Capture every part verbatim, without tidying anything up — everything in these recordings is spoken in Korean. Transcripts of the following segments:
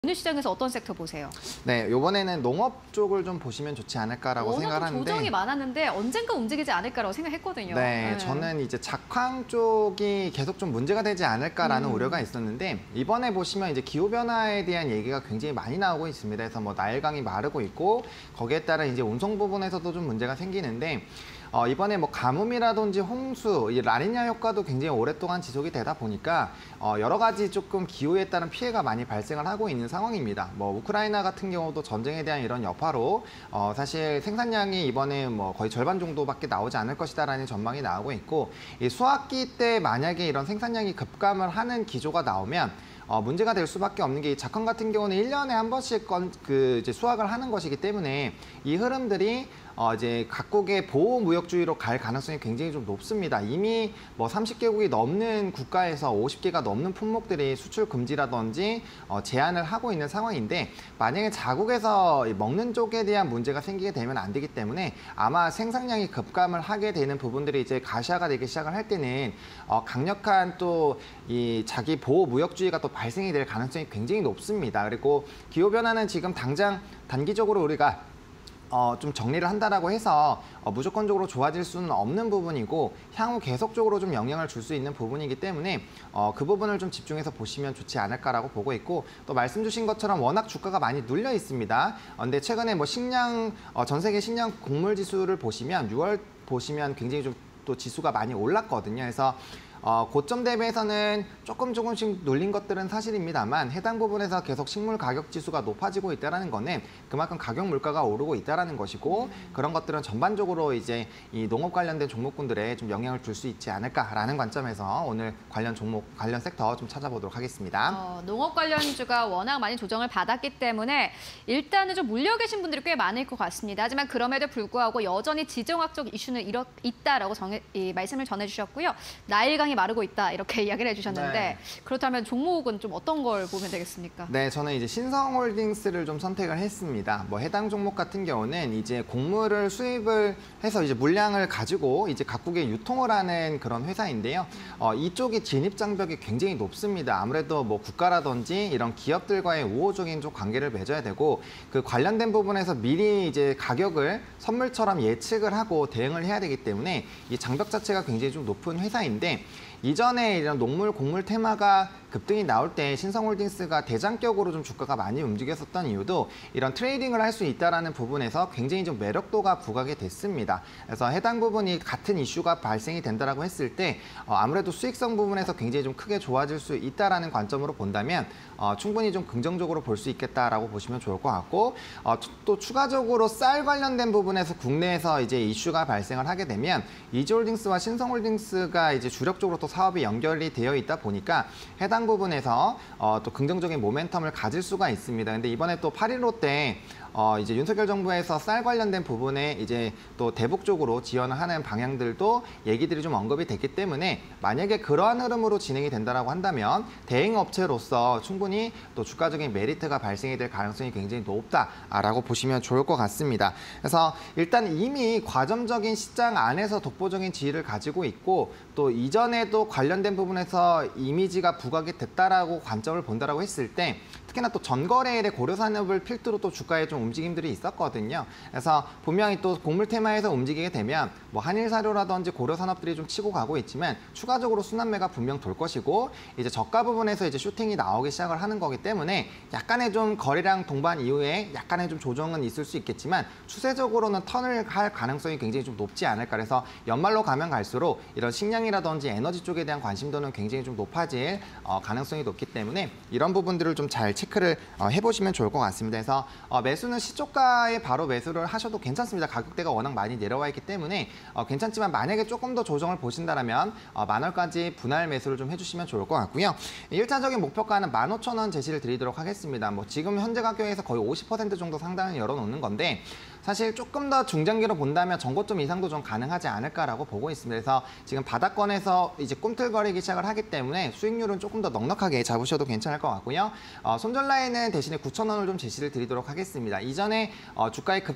오늘 시장에서 어떤 섹터 보세요? 네, 이번에는 농업 쪽을 좀 보시면 좋지 않을까라고 생각을 하는데 조정이 많았는데 언젠가 움직이지 않을까라고 생각했거든요. 네, 네. 저는 이제 작황 쪽이 계속 좀 문제가 되지 않을까라는 음. 우려가 있었는데 이번에 보시면 이제 기후 변화에 대한 얘기가 굉장히 많이 나오고 있습니다. 그래서 뭐 나일강이 마르고 있고 거기에 따라 이제 운송 부분에서도 좀 문제가 생기는데 어, 이번에 뭐 가뭄이라든지 홍수, 이 라니냐 효과도 굉장히 오랫동안 지속이 되다 보니까 어, 여러 가지 조금 기후에 따른 피해가 많이 발생을 하고 있는 상황입니다. 뭐 우크라이나 같은 경우도 전쟁에 대한 이런 여파로 어, 사실 생산량이 이번에 뭐 거의 절반 정도밖에 나오지 않을 것이다라는 전망이 나오고 있고 이 수확기 때 만약에 이런 생산량이 급감을 하는 기조가 나오면 어, 문제가 될 수밖에 없는 게 이 작황 같은 경우는 일 년에 한 번씩 건, 그 이제 수확을 하는 것이기 때문에 이 흐름들이 어, 이제 각국의 보호무역주의로 갈 가능성이 굉장히 좀 높습니다. 이미 뭐 삼십 개국이 넘는 국가에서 오십 개가 넘는 품목들이 수출 금지라든지 어, 제한을 하고 있는 상황인데 만약에 자국에서 먹는 쪽에 대한 문제가 생기게 되면 안 되기 때문에 아마 생산량이 급감을 하게 되는 부분들이 이제 가시화가 되기 시작을 할 때는 어, 강력한 또 이 자기 보호무역주의가 또 발생이 될 가능성이 굉장히 높습니다. 그리고 기후변화는 지금 당장 단기적으로 우리가 어, 좀 정리를 한다라고 해서 어, 무조건적으로 좋아질 수는 없는 부분이고 향후 계속적으로 좀 영향을 줄 수 있는 부분이기 때문에 어, 그 부분을 좀 집중해서 보시면 좋지 않을까라고 보고 있고 또 말씀 주신 것처럼 워낙 주가가 많이 눌려 있습니다. 어, 근데 최근에 뭐 식량, 어, 전 세계 식량 곡물 지수를 보시면 유월 보시면 굉장히 좀 또 지수가 많이 올랐거든요. 그래서 어, 고점 대비해서는 조금 조금씩 눌린 것들은 사실입니다만 해당 부분에서 계속 식물 가격 지수가 높아지고 있다는 거는 그만큼 가격 물가가 오르고 있다는 것이고 그런 것들은 전반적으로 이제 이 농업 관련된 종목군들에 좀 영향을 줄 수 있지 않을까라는 관점에서 오늘 관련 종목, 관련 섹터 좀 찾아보도록 하겠습니다. 어, 농업 관련주가 워낙 많이 조정을 받았기 때문에 일단은 좀 물려 계신 분들이 꽤 많을 것 같습니다. 하지만 그럼에도 불구하고 여전히 지정학적 이슈는 이렇, 있다라고 정해, 이 말씀을 전해주셨고요. 나일강 마르고 있다 이렇게 이야기를 해주셨는데 네. 그렇다면 종목은 좀 어떤 걸 보면 되겠습니까? 네, 저는 이제 신성홀딩스를 좀 선택을 했습니다. 뭐 해당 종목 같은 경우는 이제 곡물을 수입을 해서 이제 물량을 가지고 이제 각국에 유통을 하는 그런 회사인데요. 어, 이쪽이 진입 장벽이 굉장히 높습니다. 아무래도 뭐 국가라든지 이런 기업들과의 우호적인 좀 관계를 맺어야 되고 그 관련된 부분에서 미리 이제 가격을 선물처럼 예측을 하고 대응을 해야 되기 때문에 이 장벽 자체가 굉장히 좀 높은 회사인데 이전에 이런 농물, 곡물 테마가 급등이 나올 때 신성홀딩스가 대장격으로 좀 주가가 많이 움직였었던 이유도 이런 트레이딩을 할 수 있다는 부분에서 굉장히 좀 매력도가 부각이 됐습니다. 그래서 해당 부분이 같은 이슈가 발생이 된다고 했을 때 어, 아무래도 수익성 부분에서 굉장히 좀 크게 좋아질 수 있다는 관점으로 본다면 어, 충분히 좀 긍정적으로 볼 수 있겠다라고 보시면 좋을 것 같고 어, 또 추가적으로 쌀 관련된 부분에서 국내에서 이제 이슈가 발생을 하게 되면 이지홀딩스와 신성홀딩스가 이제 주력적으로 또 사업이 연결이 되어 있다 보니까 해당 부분에서 어, 또 긍정적인 모멘텀을 가질 수가 있습니다. 근데 이번에 또 팔일오 때 어, 이제 윤석열 정부에서 쌀 관련된 부분에 이제 또 대북 쪽으로 지원을 하는 방향들도 얘기들이 좀 언급이 됐기 때문에 만약에 그러한 흐름으로 진행이 된다라고 한다면 대행 업체로서 충분히 또 주가적인 메리트가 발생이 될 가능성이 굉장히 높다라고 보시면 좋을 것 같습니다. 그래서 일단 이미 과점적인 시장 안에서 독보적인 지위를 가지고 있고 또 이전에도 관련된 부분에서 이미지가 부각이 됐다라고 관점을 본다라고 했을 때 특히나 또 전거래일의 고려산업을 필두로 또 주가에 좀 움직임들이 있었거든요. 그래서 분명히 또 곡물 테마에서 움직이게 되면 뭐 한일사료라든지 고려산업들이 좀 치고 가고 있지만 추가적으로 순환매가 분명 돌 것이고 이제 저가 부분에서 이제 슈팅이 나오기 시작을 하는 거기 때문에 약간의 좀 거래량 동반 이후에 약간의 좀 조정은 있을 수 있겠지만 추세적으로는 턴을 할 가능성이 굉장히 좀 높지 않을까. 그래서 연말로 가면 갈수록 이런 식량이라든지 에너지 쪽에 대한 관심도는 굉장히 좀 높아질 어, 가능성이 높기 때문에 이런 부분들을 좀 잘 체크를 어, 해보시면 좋을 것 같습니다. 그래서 어, 매수는 시초가에 바로 매수를 하셔도 괜찮습니다. 가격대가 워낙 많이 내려와 있기 때문에 어, 괜찮지만 만약에 조금 더 조정을 보신다면 어, 만 원까지 분할 매수를 좀 해주시면 좋을 것 같고요. 일차적인 목표가는 만 오천 원 제시를 드리도록 하겠습니다. 뭐 지금 현재 가격에서 거의 오십 퍼센트 정도 상당히 열어놓는 건데 사실 조금 더 중장기로 본다면 전고점 이상도 좀 가능하지 않을까라고 보고 있습니다. 그래서 지금 바닥권에서 이제 꿈틀거리기 시작을 하기 때문에 수익률은 조금 더 넉넉하게 잡으셔도 괜찮을 것 같고요. 어, 손절 라인은 대신에 구천 원을 좀 제시를 드리도록 하겠습니다. 이전에 어, 주가의 급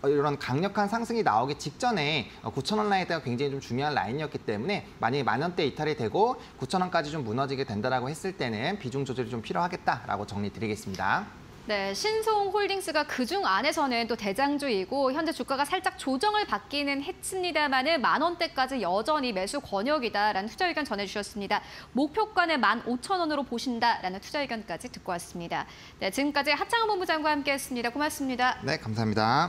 어, 이런 강력한 상승이 나오기 직전에 구천 원 라인대가 굉장히 좀 중요한 라인이었기 때문에 만약에 만 원대 이탈이 되고 구천 원까지 좀 무너지게 된다라고 했을 때는 비중 조절이 좀 필요하겠다라고 정리드리겠습니다. 네, 신송홀딩스가 그중 안에서는 또 대장주이고 현재 주가가 살짝 조정을 받기는 했습니다만은 만 원대까지 여전히 매수 권역이다라는 투자 의견 전해주셨습니다. 목표가는 만 오천 원으로 보신다라는 투자 의견까지 듣고 왔습니다. 네, 지금까지 하창원 본부장과 함께했습니다. 고맙습니다. 네, 감사합니다.